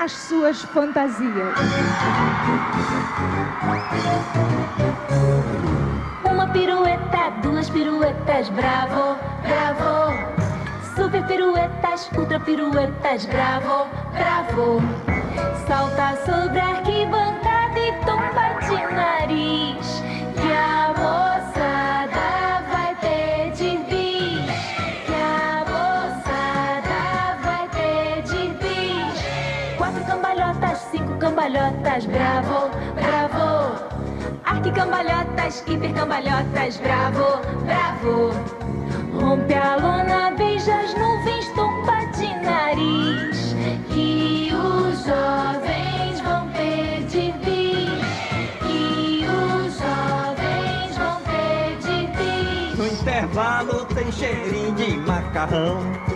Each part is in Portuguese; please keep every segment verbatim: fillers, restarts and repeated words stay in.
as suas fantasias. Uma pirueta, duas piruetas, bravo, bravo. Super piruetas, ultra piruetas, bravo, bravo. Salta sobre a arquibancada e tomba de nariz, que a moçada vai pedir bis, que a moçada vai pedir bis. Quatro cambalhotas, cinco cambalhotas, bravo, bravo. Arquicambalhotas, hipercambalhotas, bravo, bravo. Rompe a lona, beija as nuvens, tomba de nariz, que os jovens vão pedir bis, que os jovens vão pedir bis. No intervalo tem cheirinho de macarrão,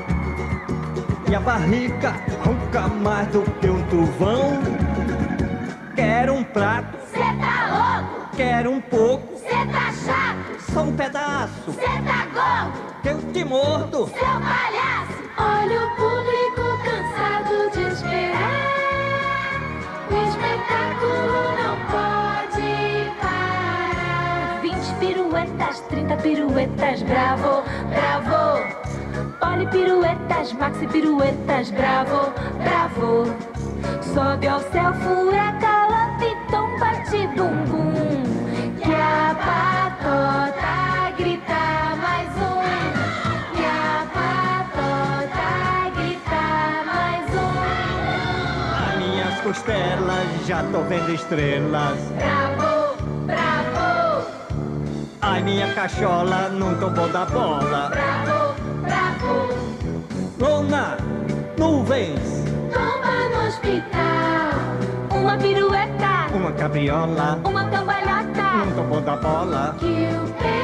e a barriga ronca mais do que um trovão. Quero um prato, cê tá louco, quero um pouco, cê tá chato, só um pedaço, cê tá gordo, que eu te mordo. seu palhaço. Olha o público cansado de esperar, o espetáculo não pode parar. Vinte piruetas, trinta piruetas, bravo, bravo. Poli piruetas, maxi piruetas, bravo, bravo. Sobe ao céu, furaca, e tomba de bumbum, que a patota grita mais um, que a patota grita mais um. As minhas costelas já tô vendo estrelas, Bravo, bravo, ai minha cachola não tombou da bola. bravo, bravo. Lona, nuvens, Tomba no hospital, uma pirueta, uma cabriola uma cambalhota, não tombou da bola. que o pé